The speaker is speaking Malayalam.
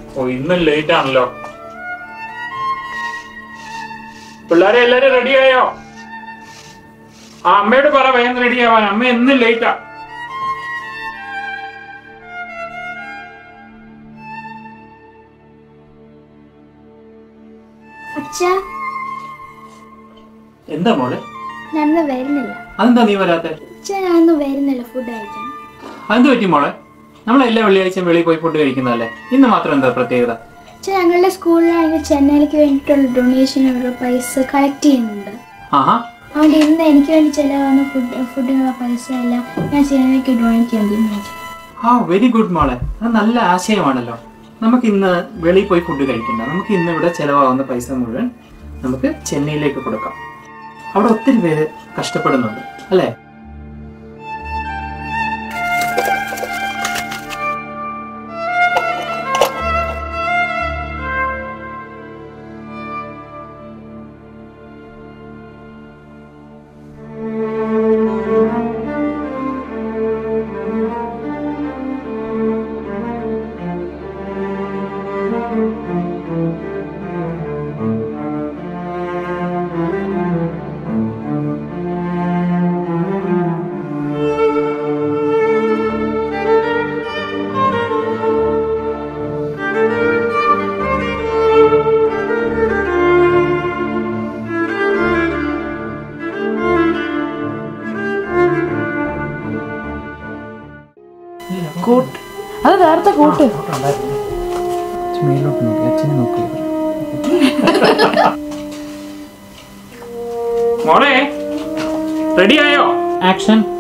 ഓ ഇന്നും ലേറ്റ് ആണല്ലോ. പിള്ളേരെ എല്ലാരും റെഡിയായോ? ആ അമ്മയോട് പറ വേഗം റെഡി ആവാൻ. അമ്മ എന്നും ലേറ്റാ. എന്താ മോളെ? ഞാനൊന്നും വരുന്നില്ല. അതെന്താ നീ വരാത്തെ? ഞാനൊന്നും വരുന്നില്ല ഫുഡ് കഴിക്കാൻ. അതെന്ത് പറ്റി മോളെ? നമ്മളെല്ലാ വെള്ളിയാഴ്ചയും വെളിയിൽ പോയി ഫുഡ് കഴിക്കുന്നതല്ലേ, ഇന്ന് മാത്രം എന്താ പ്രത്യേകത? ഞങ്ങളുടെ സ്കൂളിലാണെങ്കിൽ ചെന്നൈയിലേക്ക് വേണ്ടിയിട്ടുള്ള ഡൊണേഷനുള്ള പൈസ കളക്ട് ചെയ്യുന്നുണ്ട്. അതുകൊണ്ട് ഇന്ന് എനിക്ക് വേണ്ടി ചെലവാകുന്ന ഫുഡിനുള്ള പൈസ എല്ലാം ഞാൻ ചെന്നൈയിലേക്ക് ഡൊണേറ്റ് ചെയ്യാൻ. വെരി ഗുഡ് മോളെ, അത് നല്ല ആശയമാണല്ലോ. നമുക്ക് ഇന്ന് വെളിയിൽ പോയി ഫുഡ് കഴിക്കണ്ട, നമുക്ക് ഇന്ന് ഇവിടെ ചെലവാകുന്ന പൈസ മുഴുവൻ നമുക്ക് ചെന്നൈയിലേക്ക് കൊടുക്കാം. അവിടെ ഒത്തിരി പേര് കഷ്ടപ്പെടുന്നുണ്ട് അല്ലേ? അത് നേരത്തെ കൂട്ട്. മോളെ റെഡിയായോ? ആക്ഷൻ.